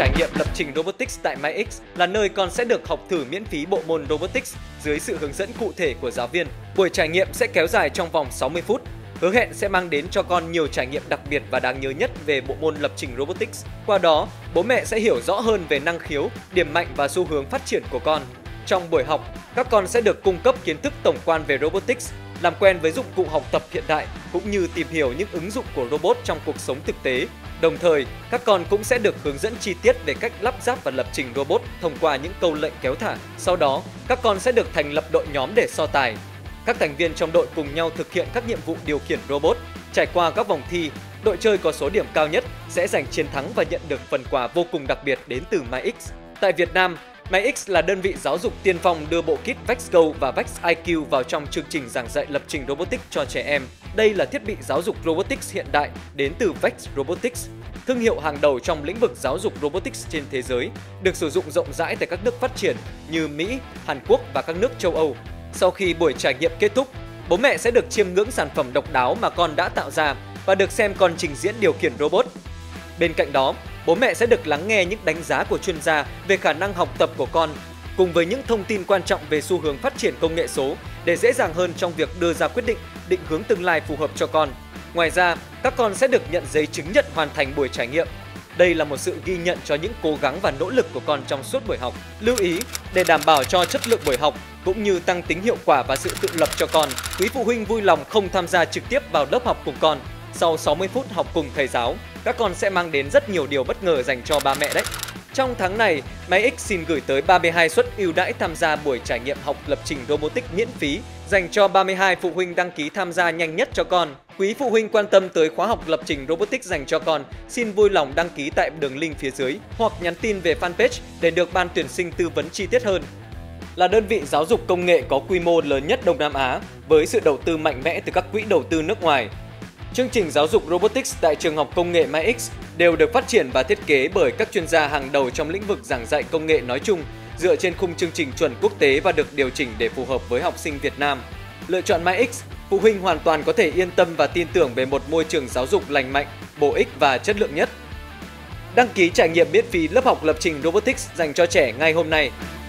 trải nghiệm lập trình Robotics tại MyX là nơi con sẽ được học thử miễn phí bộ môn Robotics dưới sự hướng dẫn cụ thể của giáo viên. Buổi trải nghiệm sẽ kéo dài trong vòng 60 phút, hứa hẹn sẽ mang đến cho con nhiều trải nghiệm đặc biệt và đáng nhớ nhất về bộ môn lập trình Robotics. Qua đó, bố mẹ sẽ hiểu rõ hơn về năng khiếu, điểm mạnh và xu hướng phát triển của con. Trong buổi học, các con sẽ được cung cấp kiến thức tổng quan về Robotics, làm quen với dụng cụ học tập hiện đại cũng như tìm hiểu những ứng dụng của robot trong cuộc sống thực tế. Đồng thời, các con cũng sẽ được hướng dẫn chi tiết về cách lắp ráp và lập trình robot thông qua những câu lệnh kéo thả. Sau đó, các con sẽ được thành lập đội nhóm để so tài. Các thành viên trong đội cùng nhau thực hiện các nhiệm vụ điều khiển robot. Trải qua các vòng thi, đội chơi có số điểm cao nhất sẽ giành chiến thắng và nhận được phần quà vô cùng đặc biệt đến từ MyX. Tại Việt Nam, MyX là đơn vị giáo dục tiên phong đưa bộ kit VexGo và VexIQ vào trong chương trình giảng dạy lập trình robotics cho trẻ em. Đây là thiết bị giáo dục robotics hiện đại đến từ Vex Robotics, thương hiệu hàng đầu trong lĩnh vực giáo dục robotics trên thế giới, được sử dụng rộng rãi tại các nước phát triển như Mỹ, Hàn Quốc và các nước châu Âu. Sau khi buổi trải nghiệm kết thúc, bố mẹ sẽ được chiêm ngưỡng sản phẩm độc đáo mà con đã tạo ra và được xem con trình diễn điều khiển robot. Bên cạnh đó, bố mẹ sẽ được lắng nghe những đánh giá của chuyên gia về khả năng học tập của con, cùng với những thông tin quan trọng về xu hướng phát triển công nghệ số để dễ dàng hơn trong việc đưa ra quyết định, định hướng tương lai phù hợp cho con. Ngoài ra, các con sẽ được nhận giấy chứng nhận hoàn thành buổi trải nghiệm. Đây là một sự ghi nhận cho những cố gắng và nỗ lực của con trong suốt buổi học. Lưu ý, để đảm bảo cho chất lượng buổi học cũng như tăng tính hiệu quả và sự tự lập cho con, quý phụ huynh vui lòng không tham gia trực tiếp vào lớp học cùng con. Sau 60 phút học cùng thầy giáo, các con sẽ mang đến rất nhiều điều bất ngờ dành cho ba mẹ đấy. Trong tháng này, MyX xin gửi tới 32 suất ưu đãi tham gia buổi trải nghiệm học lập trình robotics miễn phí dành cho 32 phụ huynh đăng ký tham gia nhanh nhất cho con. Quý phụ huynh quan tâm tới khóa học lập trình robotics dành cho con, xin vui lòng đăng ký tại đường link phía dưới hoặc nhắn tin về fanpage để được ban tuyển sinh tư vấn chi tiết hơn. Là đơn vị giáo dục công nghệ có quy mô lớn nhất Đông Nam Á với sự đầu tư mạnh mẽ từ các quỹ đầu tư nước ngoài, chương trình giáo dục robotics tại trường học công nghệ MyX đều được phát triển và thiết kế bởi các chuyên gia hàng đầu trong lĩnh vực giảng dạy công nghệ nói chung, dựa trên khung chương trình chuẩn quốc tế và được điều chỉnh để phù hợp với học sinh Việt Nam. Lựa chọn MyX, phụ huynh hoàn toàn có thể yên tâm và tin tưởng về một môi trường giáo dục lành mạnh, bổ ích và chất lượng nhất. Đăng ký trải nghiệm miễn phí lớp học lập trình robotics dành cho trẻ ngay hôm nay.